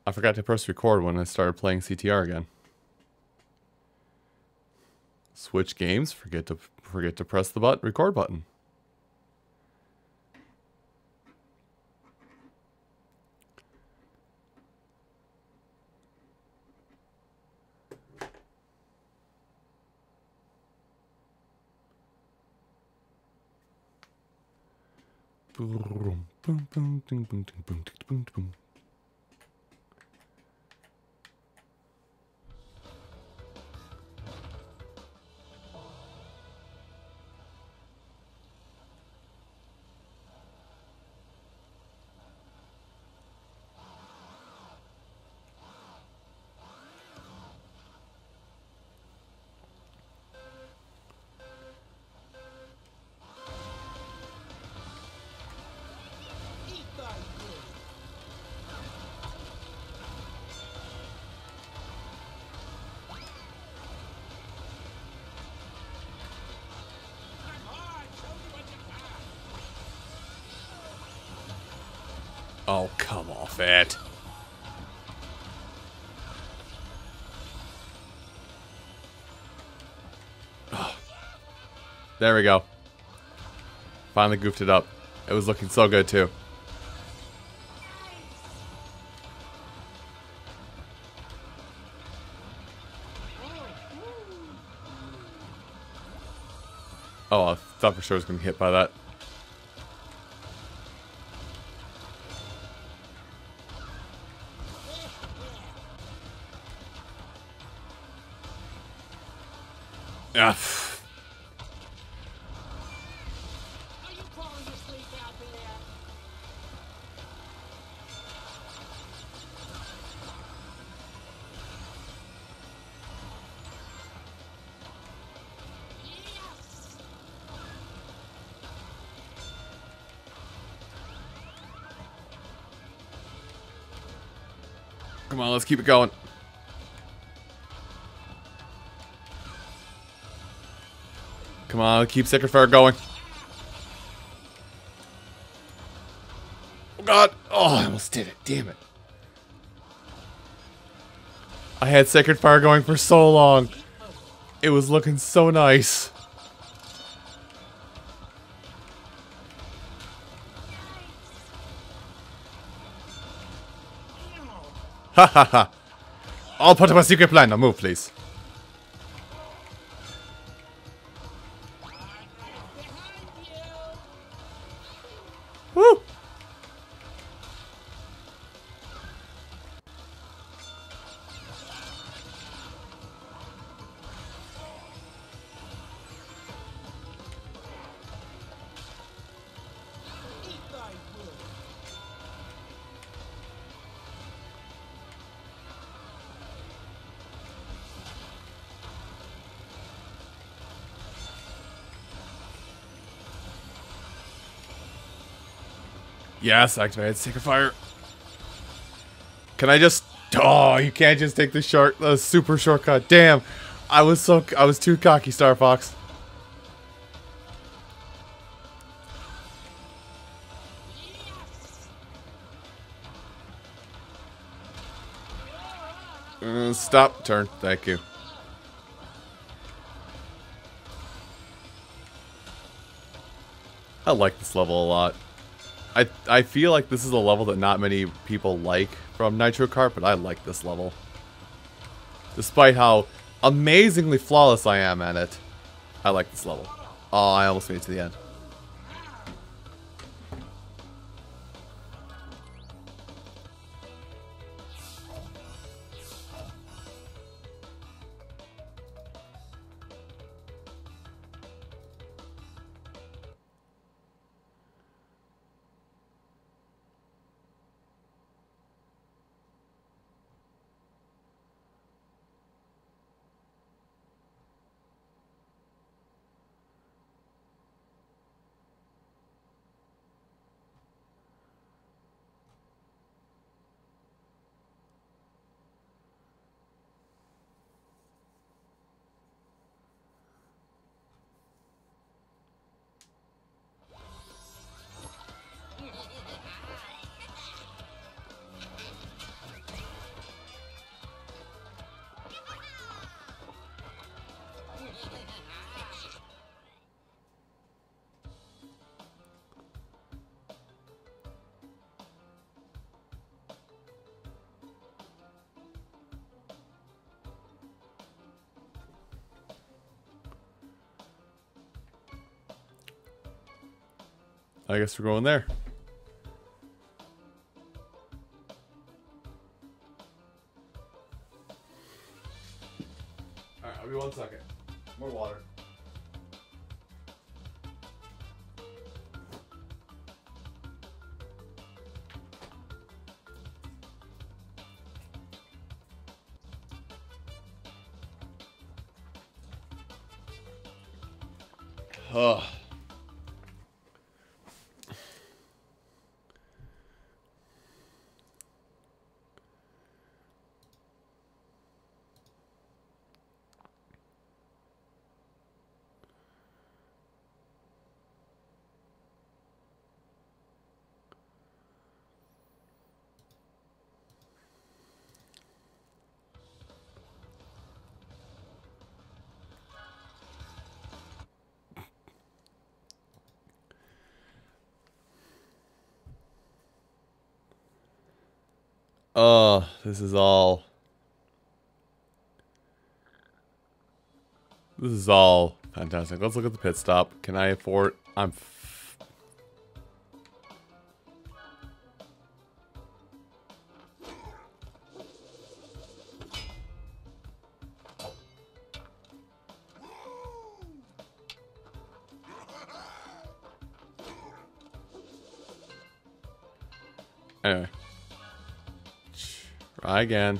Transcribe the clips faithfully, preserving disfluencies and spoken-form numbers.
I forgot to press record when I started playing C T R again. Switch games, forget to forget to press the button, record button. Boom, boom, boom, boom, boom, boom, boom, boom. Oh, come off it. Oh. There we go. Finally goofed it up. It was looking so good, too. Oh, I thought for sure I was going to get hit by that. Ah. Come on, let's keep it going. Come on, keep Sacred Fire going. Oh god! Oh, I almost did it. Damn it. I had Sacred Fire going for so long. It was looking so nice. Ha ha ha. I'll put up a secret plan. Now move, please. Woo! Yes, activated Sacred Fire. Can I just... Oh, you can't just take the short, the super shortcut. Damn. I was so... I was too cocky, Star Fox. Uh, stop. Turn. Thank you. I like this level a lot. I, I feel like this is a level that not many people like from Nitro Kart, but I like this level. Despite how amazingly flawless I am at it, I like this level. Oh, I almost made it to the end. I guess we're going there. Alright, I'll be one second. More water. Ugh. Oh, this is all... This is all fantastic. Let's look at the pit stop. Can I afford... I'm... F anyway. Try again.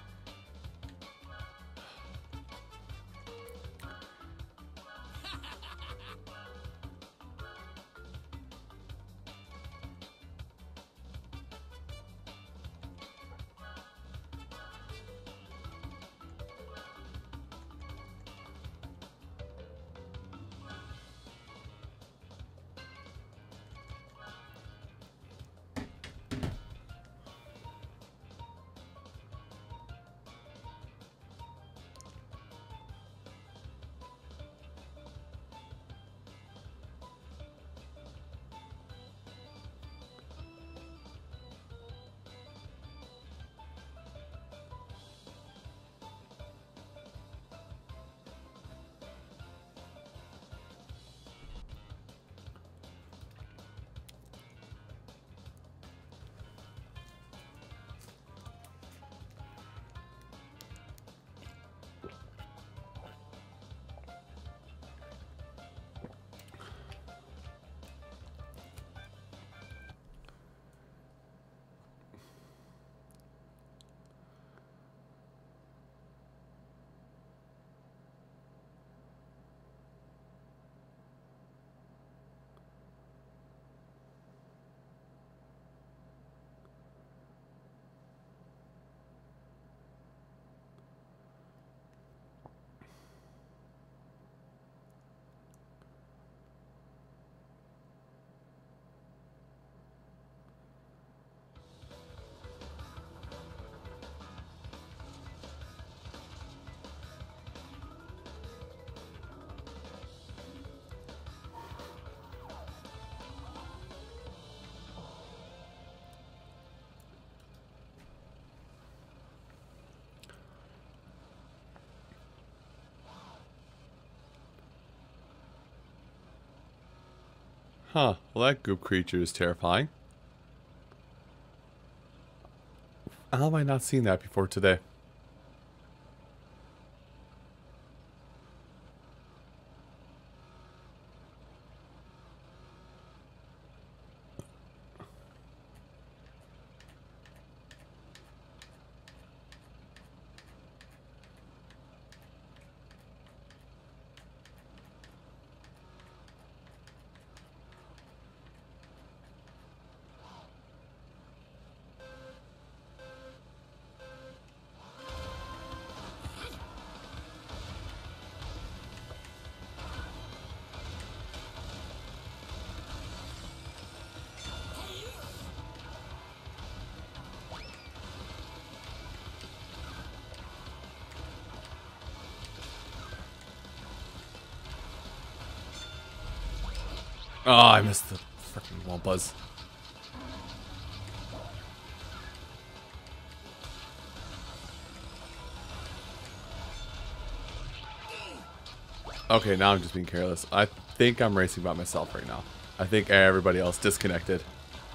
Huh. Well, that goop creature is terrifying. How have I not seen that before today? Oh, I missed the freaking wall buzz. Okay, now I'm just being careless. I think I'm racing by myself right now. I think everybody else disconnected.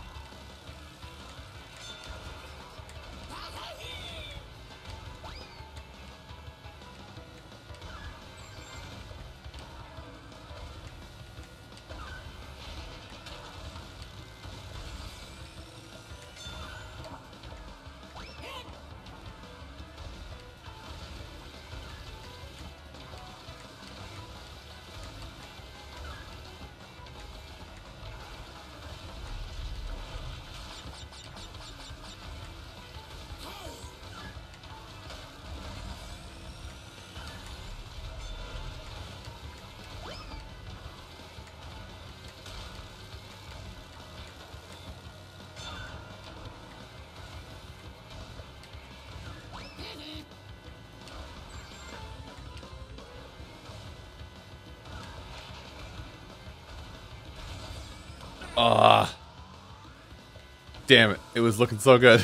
Ah, damn it. It was looking so good.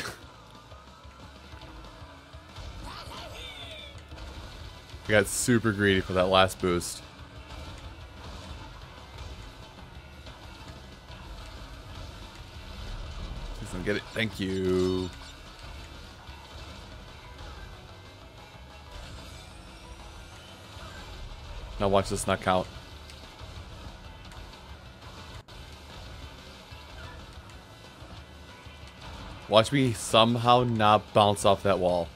I got super greedy for that last boost. Please don't get it. Thank you. Now watch this not count. Watch me somehow not bounce off that wall.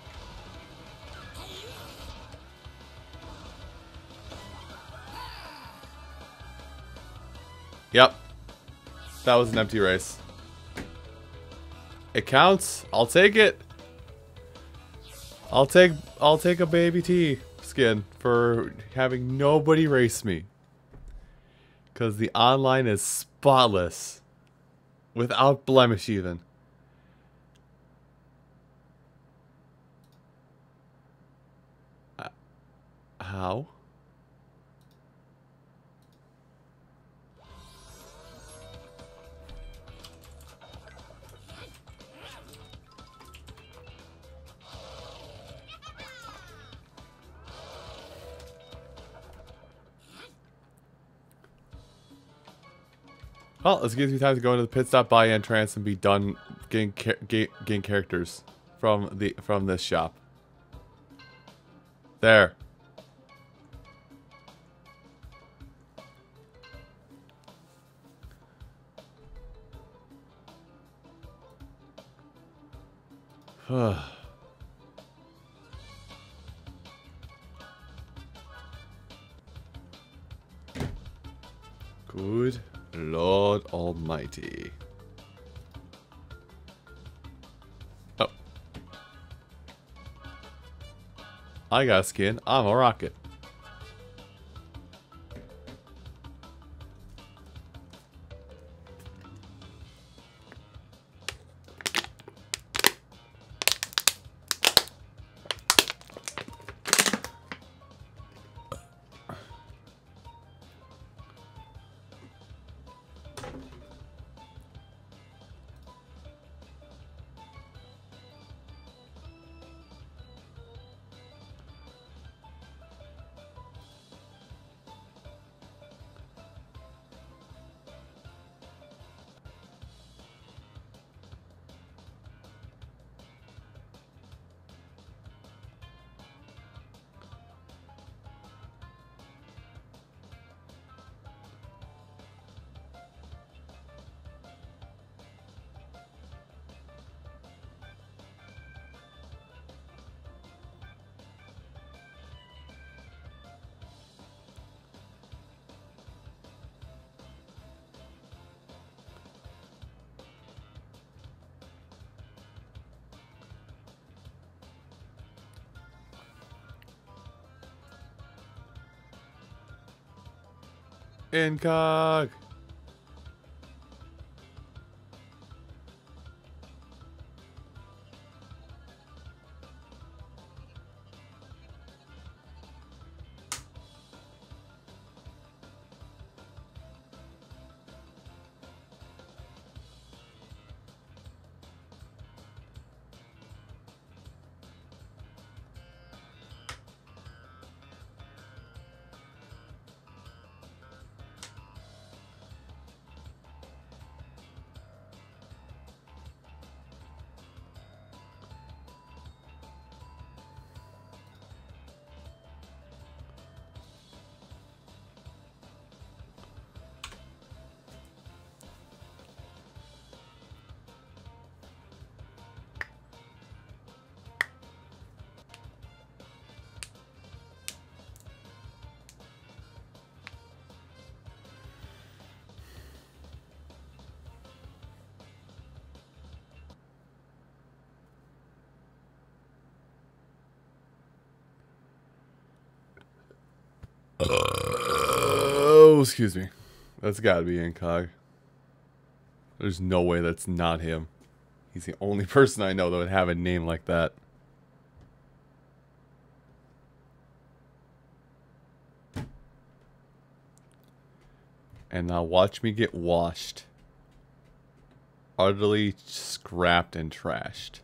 Yep. That was an empty race. It counts. I'll take it. I'll take I'll take a baby T skin for having nobody race me. Cause the online is spotless. Without blemish even. How? Well, this gives me time to go into the pit stop, buy entrance, and be done getting ca ga getting characters from the from this shop. There. Good Lord Almighty. Oh. I got skin. I'm a rocket. Incog. Excuse me. That's gotta be Incog. There's no way that's not him. He's the only person I know that would have a name like that. And now watch me get washed. Utterly scrapped and trashed.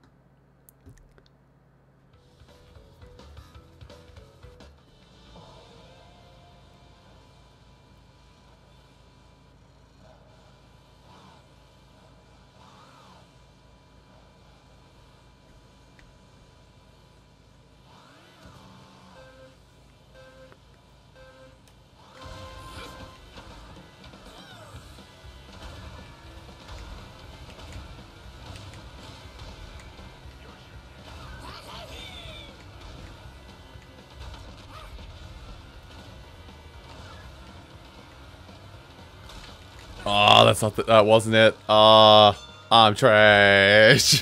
Oh, that's not the, that wasn't it. Uh, I'm trash.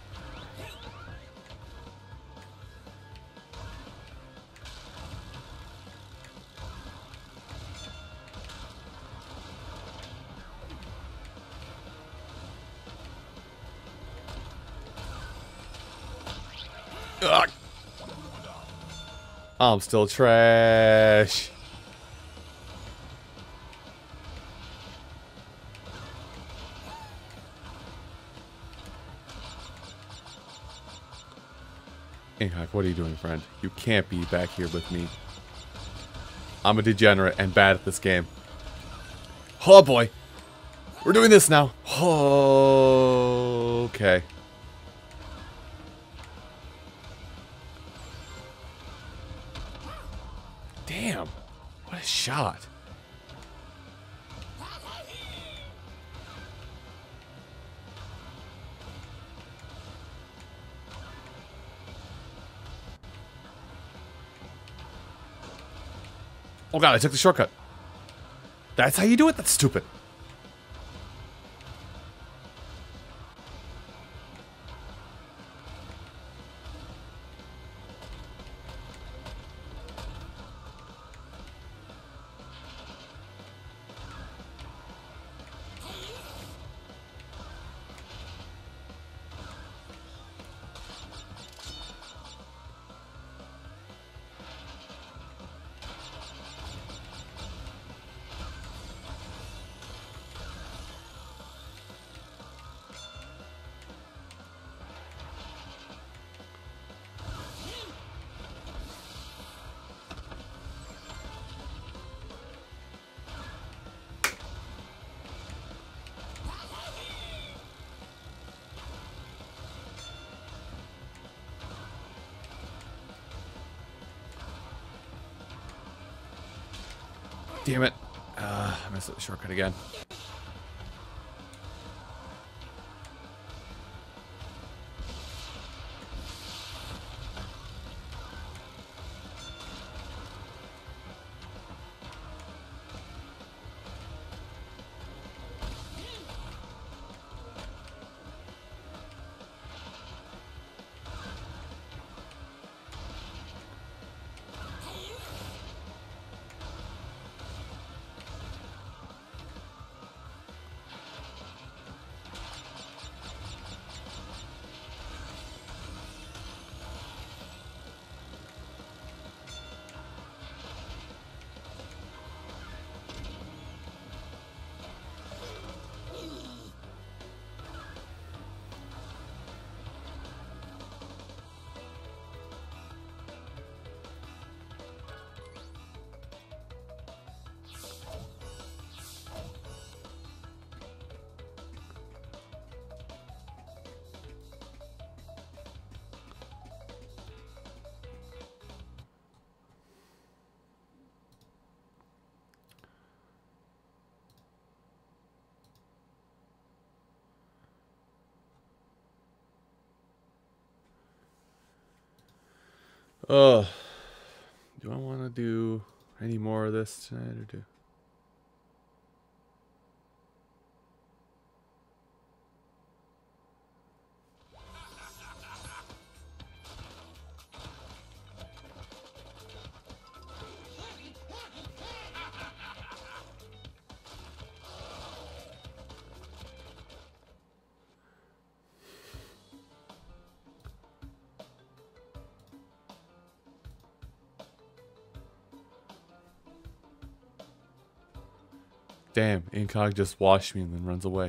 Ugh. I'm still trash. Incog, what are you doing, friend? You can't be back here with me. I'm a degenerate and bad at this game. Oh boy. We're doing this now. Oh, okay. Damn. What a shot. Oh god, I took the shortcut. That's how you do it? That's stupid. Damn it. Uh, I messed up the shortcut again. Oh, do I want to do any more of this tonight or do? Damn, Incog just washed me and then runs away.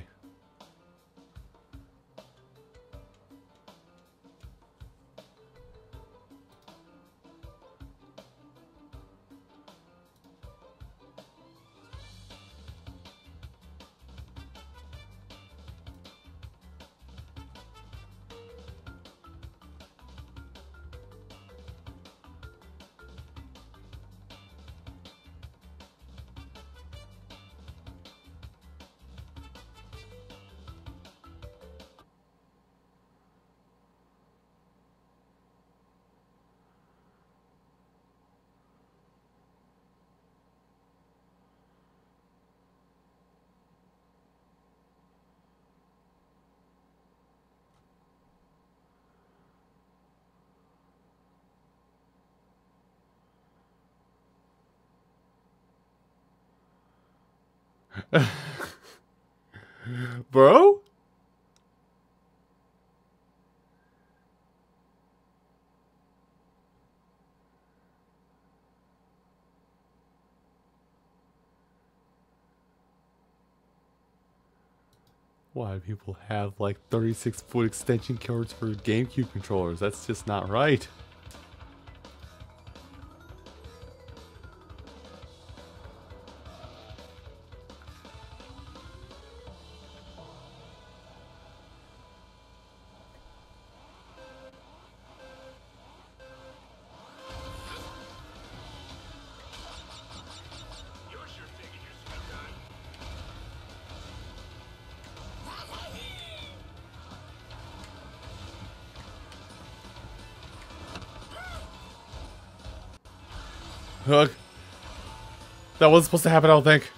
Bro? Why do people have like thirty-six foot extension cords for GameCube controllers? That's just not right. Hook. That wasn't supposed to happen, I don't think.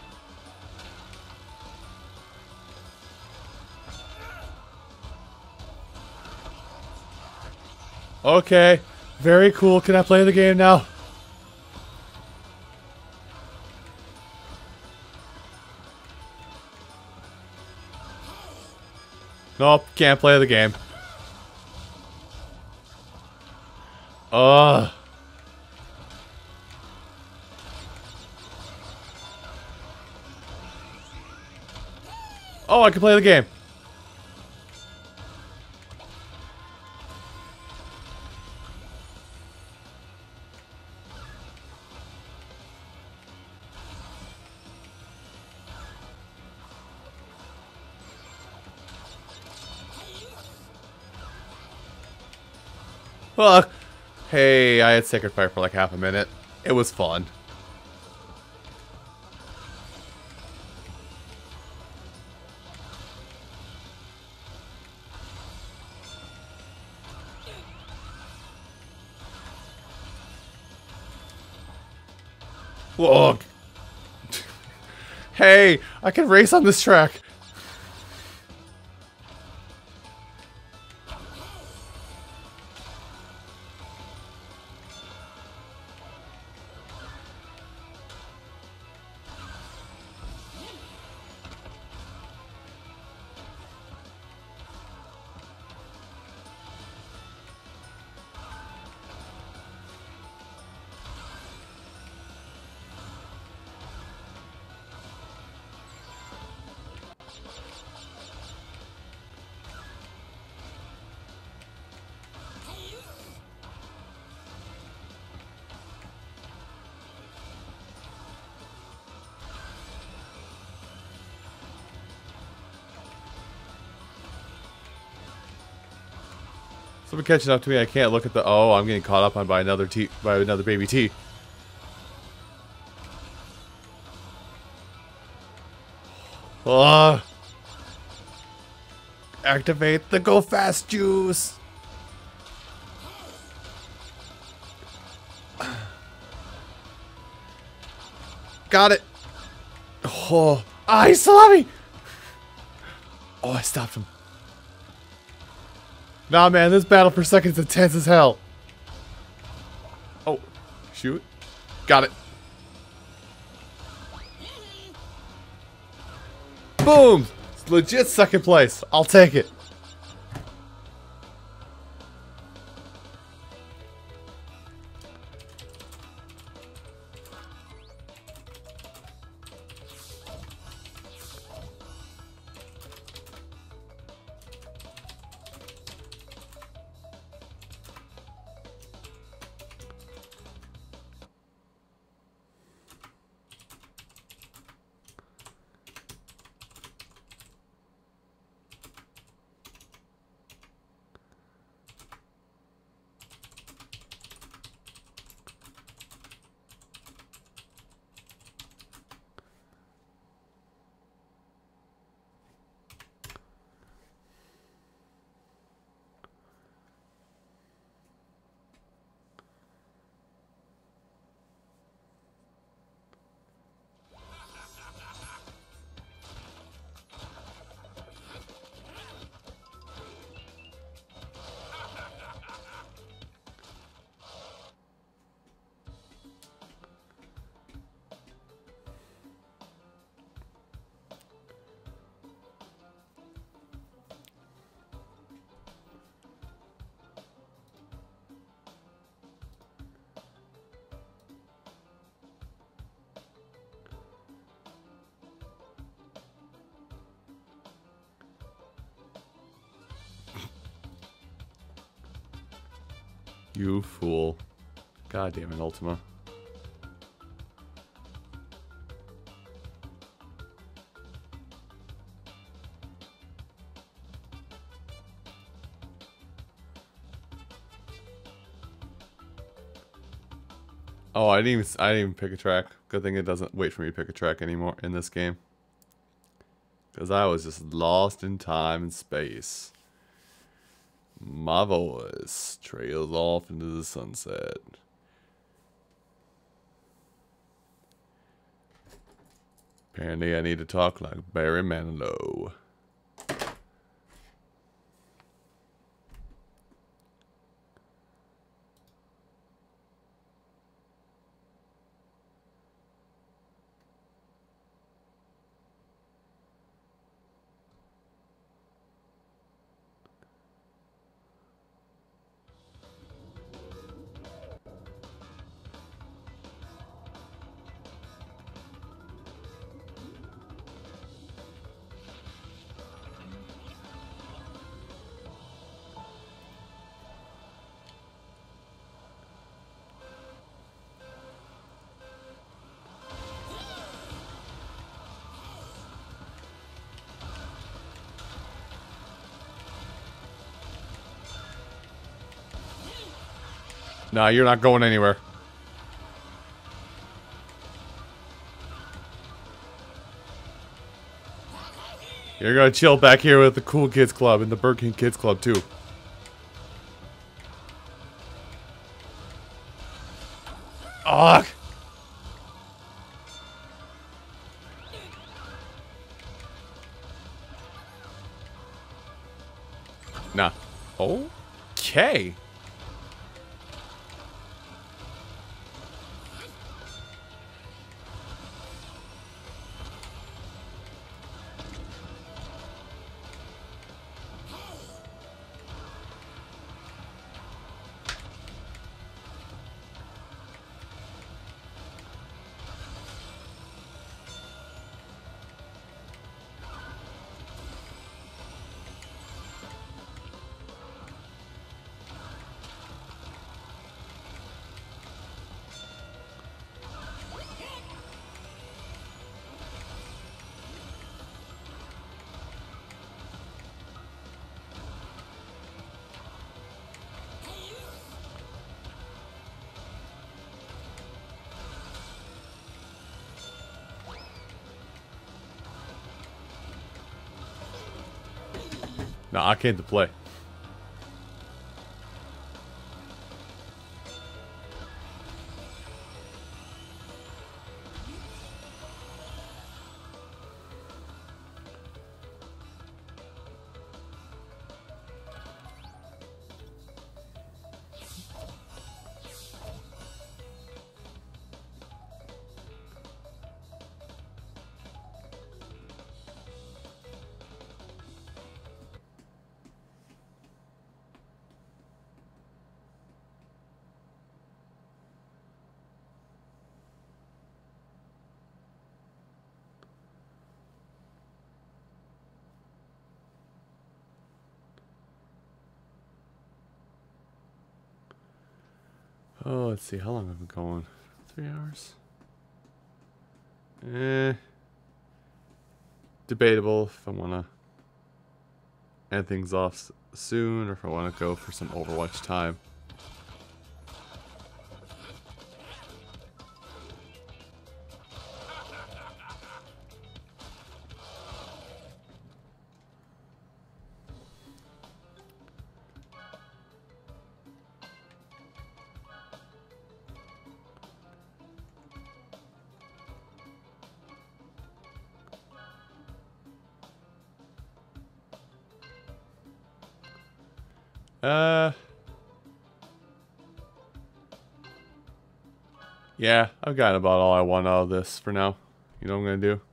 Okay. Very cool. Can I play the game now? Nope. Can't play the game. Ugh. Oh, I can play the game. Well, hey, I had Sacred Fire for like half a minute. It was fun. Look. Hey, I can race on this track. Someone catching up to me. I can't look at the. Oh, I'm getting caught up on by another T. By another baby T. Ugh. Activate the go fast juice. Got it. Oh, ah, he saw me. Oh, I stopped him. Nah, man, this battle per second is intense as hell. Oh, shoot. Got it. Boom! It's legit second place. I'll take it. You fool. God damn it, Ultima. Oh, I didn't even I didn't even pick a track. Good thing it doesn't wait for me to pick a track anymore in this game. Because I was just lost in time and space. My voice trails off into the sunset. Apparently I need to talk like Barry Manilow. Nah, you're not going anywhere. You're gonna chill back here with the Cool Kids Club and the Burger King Kids Club too. Ugh! Nah. Okay. No, I came to play. Oh, let's see. How long have I been going? Three hours? Eh. Debatable if I want to end things off soon or if I want to go for some Overwatch time. Uh, yeah, I've gotten about all I want out of this for now. You know what I'm gonna do?